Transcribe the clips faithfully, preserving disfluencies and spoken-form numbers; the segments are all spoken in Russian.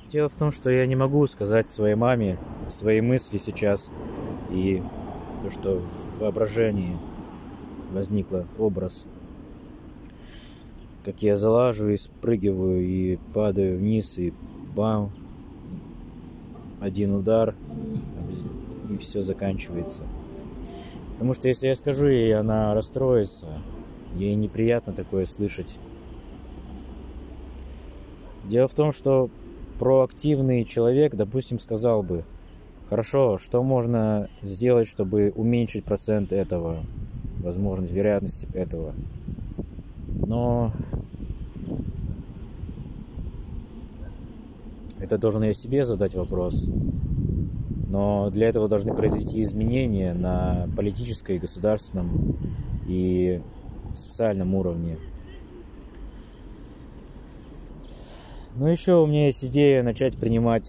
Дело в том, что я не могу сказать своей маме свои мысли сейчас и то, что в воображении возникла образ, как я залажу и спрыгиваю и падаю вниз, и бам, один удар, и все заканчивается. Потому что если я скажу ей, она расстроится, ей неприятно такое слышать. Дело в том, что проактивный человек, допустим, сказал бы: хорошо, что можно сделать, чтобы уменьшить процент этого, возможность, вероятность этого. Но это должен я себе задать вопрос. Но для этого должны произойти изменения на политическом, государственном и социальном уровне. Но еще у меня есть идея начать принимать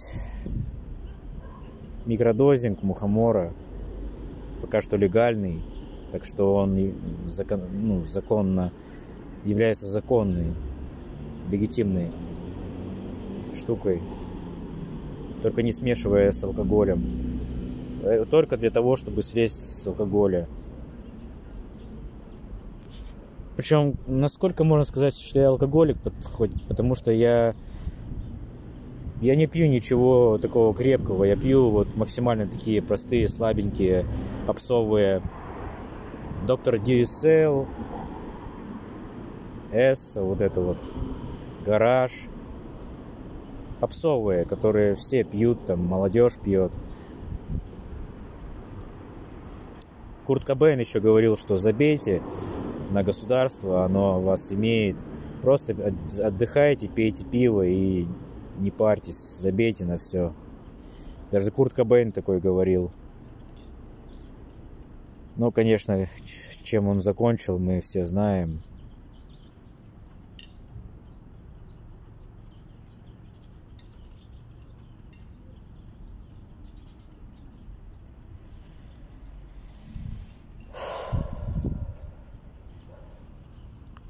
микродозинг мухомора, пока что легальный, так что он закон, ну, законно является законной, легитимной штукой, только не смешивая с алкоголем, только для того, чтобы слезть с алкоголя. Причем, насколько можно сказать, что я алкоголик, хоть, потому что я Я не пью ничего такого крепкого, я пью вот максимально такие простые, слабенькие, попсовые доктор ди эс эл, S, вот это вот, Гараж, попсовые, которые все пьют, там молодежь пьет. Курт Кобейн еще говорил, что забейте на государство, оно вас имеет, просто отдыхайте, пейте пиво и не парьтесь, забейте на все. Даже Курт Кобейн такой говорил. Но, конечно, чем он закончил, мы все знаем.